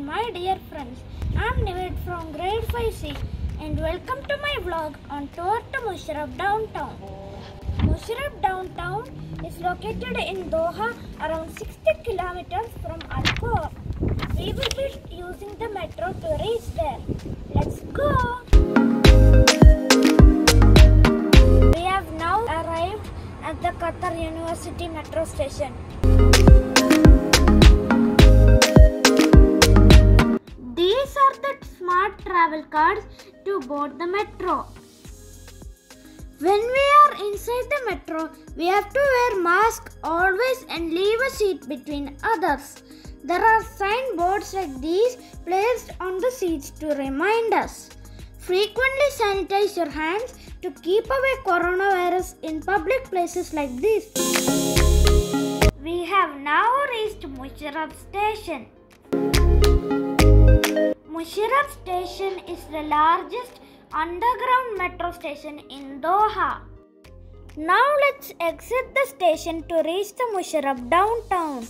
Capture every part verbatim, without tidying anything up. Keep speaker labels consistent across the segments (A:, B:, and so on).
A: and my dear friends. I'm Nivet from grade five C and welcome to my vlog on tour to Musharraf downtown. Musharraf downtown is located in Doha, around sixty kilometers from Al Khor. We will be using the metro to reach there. Let's go! We have now arrived at the Qatar University metro station. These are the smart travel cards to board the metro. When we are inside the metro, we have to wear mask always and leave a seat between others. There are signboards like these placed on the seats to remind us. Frequently sanitize your hands to keep away coronavirus in public places like this. We have now reached Musharraf station. Musharraf station is the largest underground metro station in Doha. Now let's exit the station to reach the Musharraf downtown.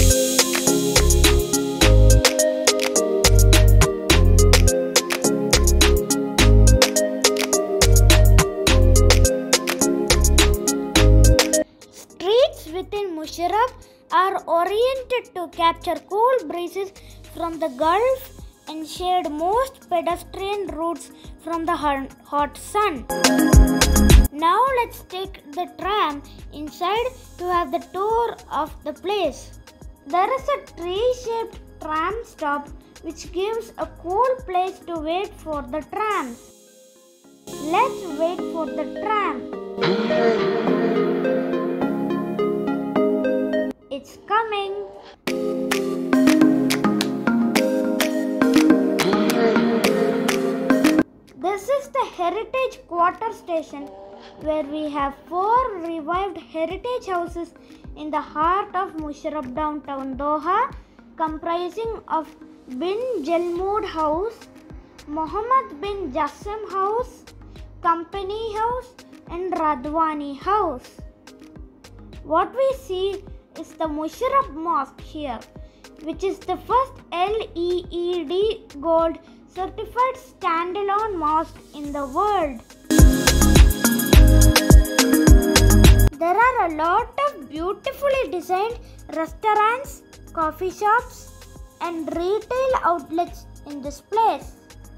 A: Streets within Musharraf are oriented to capture cool breezes from the Gulf and shade most pedestrian routes from the hot sun. Now let's take the tram inside to have the tour of the place. There is a tree-shaped tram stop which gives a cool place to wait for the trams. Let's wait for the tram. It's coming. This is the Heritage Quarter station where we have four revived heritage houses in the heart of Musharraf downtown Doha, comprising of Bin Jalmood House, Mohammed bin Jassim House, Company House and Radwani House. What we see is the Musharraf Mosque here, which is the first L E E D Gold certified standalone mosque in the world. There are a lot of beautifully designed restaurants, coffee shops and retail outlets in this place.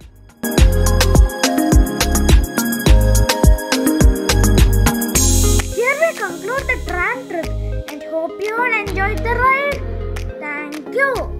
A: Here we conclude the tram trip and hope you all enjoyed the ride. Thank you.